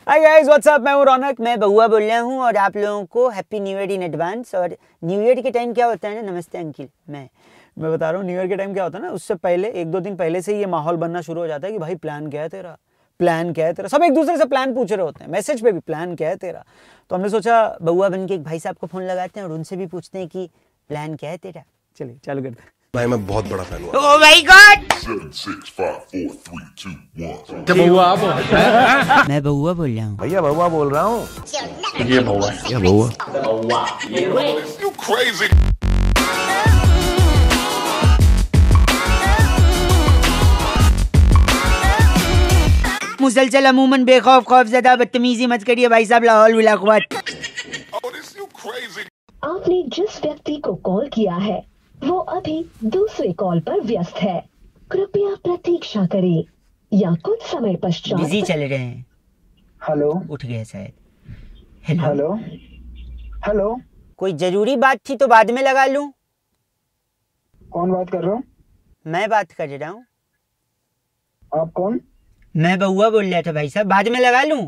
Hi guys, WhatsApp. मैं हूँ रौनक, मैं बहुआ बोल रहा हूँ और आप लोगों को happy new year in advance. और न्यू ईयर के टाइम क्या होता है ना, नमस्ते अंकिल, मैं बता रहा हूँ न्यू ईयर के टाइम क्या होता है ना, उससे पहले 1-2 दिन पहले से ही ये माहौल बनना शुरू हो जाता है कि भाई प्लान क्या है तेरा, प्लान क्या है तेरा। सब एक दूसरे से प्लान पूछ रहे होते हैं, मैसेज पे भी प्लान क्या है तेरा। तो हमने सोचा बहुआ बन के एक भाई साहब को फ़ोन लगाते हैं और उनसे भी पूछते हैं कि प्लान क्या है तेरा। चलिए चालू करते हैं। भाई मैं बहुत बड़ा फैन हूँ। Oh my god! 7, 6, 5, 4, 3, 2, 1. क्या बहुआ आप हो? मैं बहुआ बोल रहा हूँ। भैया बहुआ बोल रहा हूँ। ये बहुआ क्या बहुआ? You crazy. मुसलसल अमूमन बेखौफ खौफज़दा बदतमीजी मत करिए भाई साहब, लाहौल विला कुव्वत। Oh, this you crazy. आपने जिस व्यक्ति को कॉल किया है वो अभी दूसरे कॉल पर व्यस्त है। कृपया प्रतीक्षा करें या कुछ समय पश्चात। बिजी चल रहे हैं। हेलो उठ गए शायद। हेलो हेलो हेलो, कोई जरूरी बात थी तो बाद में लगा लूं। कौन बात कर रहे हो? मैं बात कर रहा हूँ। आप कौन? मैं बहुआ बोल रहा था भाई साहब, बाद में लगा लूं।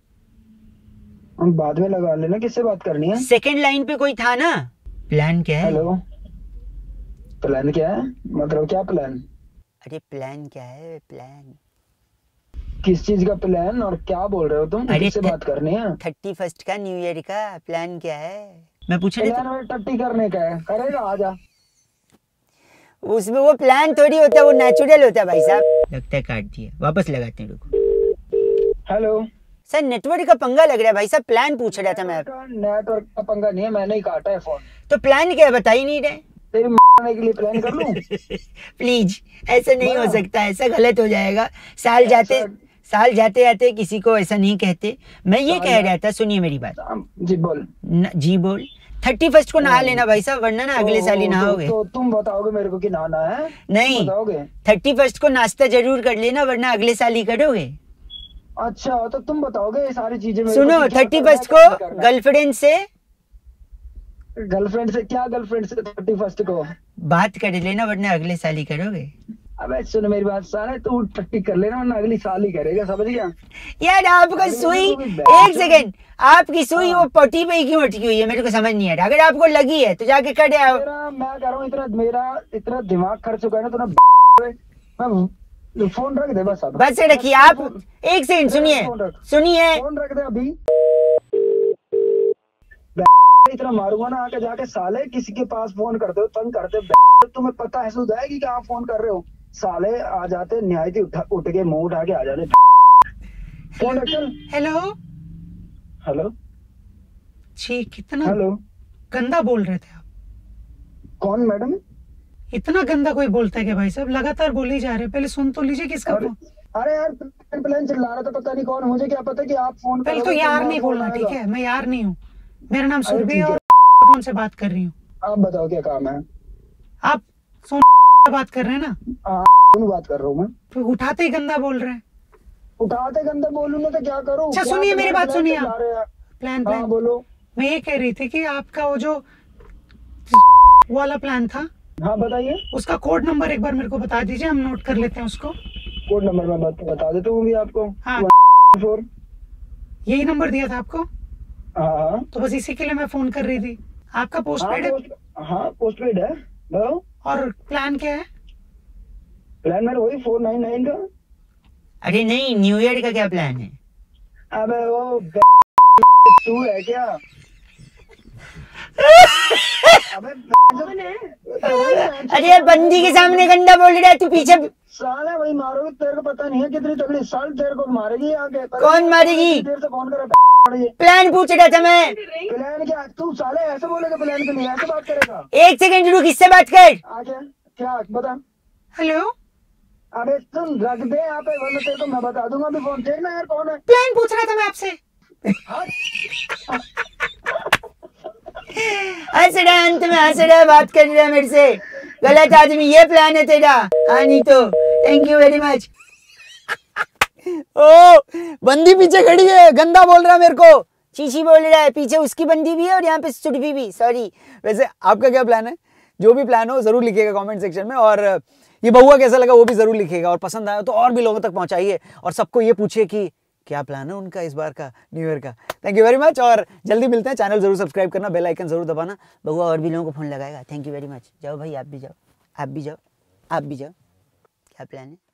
हम बाद में लगा लेना। किससे बात करनी है? सेकंड लाइन पे कोई था ना। प्लान क्या है? हेलो, प्लान क्या है? मतलब क्या प्लान? अरे प्लान क्या है? प्लान किस चीज का प्लान और क्या बोल रहे हो तुम? अरे किससे बात करनी है? 31 का न्यू ईयर का प्लान क्या है? मैं पूछ रहा प्लान था। और टट्टी करने का है? करेगा आजा। उसमें वो प्लान थोड़ी होता है, वो नेचुरल होता है भाई साहब। लगता है काट दिया, वापस लगाते हैं, रुको। हेलो सर नेटवर्क का पंगा लग रहा है भाई साहब, प्लान पूछ रहा था मैं। नेटवर्क का पंगा नहीं है, मैंने ही काटा है फोन। तो प्लान क्या है बता ही नहीं रहे। तेरी मारने के लिए प्लान कर लूं? प्लीज ऐसा नहीं हो सकता, ऐसा गलत हो जाएगा। साल जाते जाते किसी को ऐसा नहीं कहते। मैं ये कह रहा था, सुनिए मेरी बात। जी बोल। जी बोल। 31 को नहा लेना भाई साहब, वरना ना अगले साल ही नहाओगे। तो तुम बताओगे मेरे को कि नहाना है? नहीं, बताओगे? 31 को नाश्ता जरूर कर लेना, वरना अगले साल ही करोगे। अच्छा तो तुम बताओगे ये सारी चीजें मेरे सुनो, को कि क्या 31 करना है, को क्या नहीं करना गर्लफ्रेंड से है। गर्लफ्रेंड से क्या? गर्लफ्रेंड से 31 को बात कर लेना, वरना अगले साल ही करोगे। अबे सुन मेरी बात, साले तू टट्टी कर लेना वरना अगली साल ही करेगा, समझ गया? यार आपका सुई, एक सेकंड, आपकी सुई वो पट्टी पे ही क्यों अटकी हुई है, मेरे को समझ नहीं आ रहा। अगर आपको लगी है तो जाके कर आओ। मैं कह रहा हूँ इतना दिमाग खर्च चुका है ना तूने। फोन रख दे बस। अब बस रखिए आप। एक सेकंड सुनिए, फोन रख दे अभी। इतना मारूंगा ना आके जाके, साले किसी के पास फोन करते हो, तंग करते हो। तुम्हें पता है सुध है कि आप फोन कर रहे हो? साले आ जाते न्याय उठ के मुंह उठा के आ जाते। फोन रख चल। हेलो हेलो जी, कितना हेलो, गंदा बोल रहे थे आप। कौन मैडम? इतना गंदा कोई बोलता है क्या भाई साहब? लगातार बोले जा रहे हैं, पहले सुन तो लीजिए किसका फोन। अरे यार प्लान चिल्ला रहा था, पता नहीं कौन। मुझे क्या पता कि आप फोन पहले तो करोगे, यार मेरा नहीं फोन बोलना, आएगा। ठीक है? मैं यार नहीं हूँ, मेरा नाम अरे सुरभि ठीक और है। फोन से बात कर रही हूँ। आप बताओ क्या काम है? आप सोन बात कर रहे हैं ना? कौन बात कर रहा हूँ मैं? तो उठाते ही गंदा बोल रहे हैं। उठाते गंदा बोलूँ ना तो क्या करूँ? अच्छा क्या सुनिए मेरी बात, सुनिए चिल्ला आप। रहे हैं? प्लान हाँ बोलो। मैं ये कह रही थी कि आपका वो जो वाला प्लान था, हाँ बताइए। उसका कोड नंबर एक बार मेरे को बता दीजिए, हम नोट कर लेते हैं उसको। कोड नंबर मैं बता देता हूँ भी आपको। हाँ 4। यही नंबर दिया था आपको, हाँ तो बस इसी के लिए मैं फोन कर रही थी। आपका पोस्टपेड है? हाँ पोस्टपेड है। बताओ और प्लान क्या है? प्लान मेरा वही 499 का। अरे नहीं, न्यू ईयर का क्या प्लान है? अबे वो तू है क्या? अबे अरे यार बंदी के सामने गंदा बोल रहा है तू, पीछे। साला वही मारोगे, तेरे को पता नहीं है कितनी तगड़ी साल तेरे को मारेगी आगे। कौन मारेगी? देर से फोन कर प्लान पूछ रहा था मैं। प्लान क्या? तू साले ऐसे बोलेगा प्लान के लिए? ऐसे बात करेगा? एक सेकंड रुक, किससे बात कर। आगे क्या बता? हेलो, अबे सुन, रख दे यहाँ पे वरना तेरे को मैं बता दूंगा अभी। फोन देखना यार कौन है। प्लान पूछ रहा था मैं आपसे। हंस रहा है, अंत में हंस रहा है, बात कर रहा है मेरे से। गलत आदमी, ये प्लान है तेरा? हाँ नहीं तो थैंक यू वेरी मच। ओ बंदी पीछे खड़ी है, गंदा बोल रहा है मेरे को, चीची बोल रहा है। पीछे उसकी बंदी भी है और यहाँ पे सुरभि भी। सॉरी। वैसे आपका क्या प्लान है? जो भी प्लान हो जरूर लिखिएगा कमेंट सेक्शन में। और ये बहुआ कैसा लगा वो भी जरूर लिखिएगा, और पसंद आया तो और भी लोगों तक पहुंचाइए, और सबको ये पूछिए कि क्या प्लान है उनका इस बार का न्यू ईयर का। थैंक यू वेरी मच और जल्दी मिलते हैं। चैनल जरूर सब्सक्राइब करना, बेल आइकन जरूर दबाना। बउआ और भी लोगों को फ़ोन लगाएगा। Thank you very much. जाओ भाई, आप भी जाओ, आप भी जाओ, आप भी जाओ। क्या प्लान है?